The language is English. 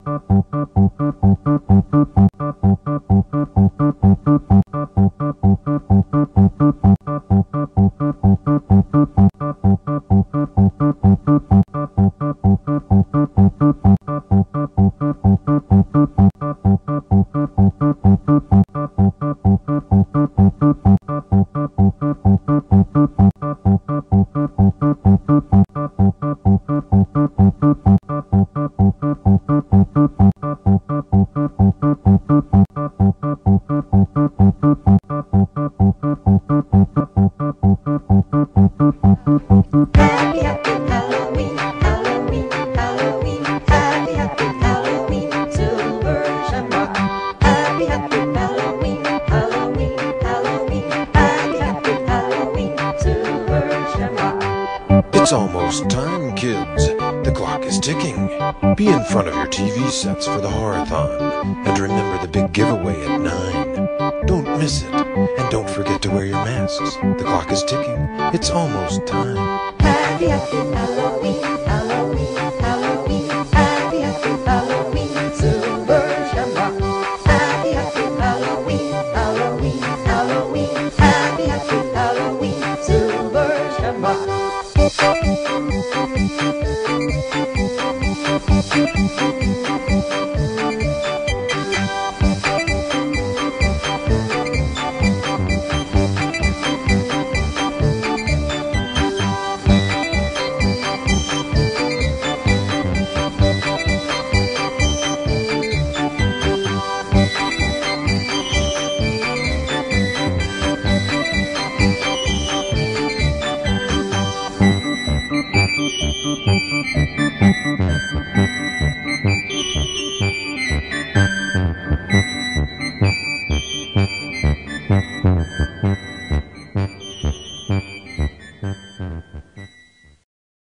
It's almost time, kids. The clock is ticking. Be in front of your TV sets for the horathon. And remember the big giveaway at 9. Don't miss it. And don't forget to wear your masks. The clock is ticking. It's almost time. Happy, happy Halloween, Halloween, Halloween. Happy, happy Halloween, Silver Shamrock. Happy, happy Halloween, Halloween, Halloween. Happy, happy Halloween, Silver Shamrock. Thank you.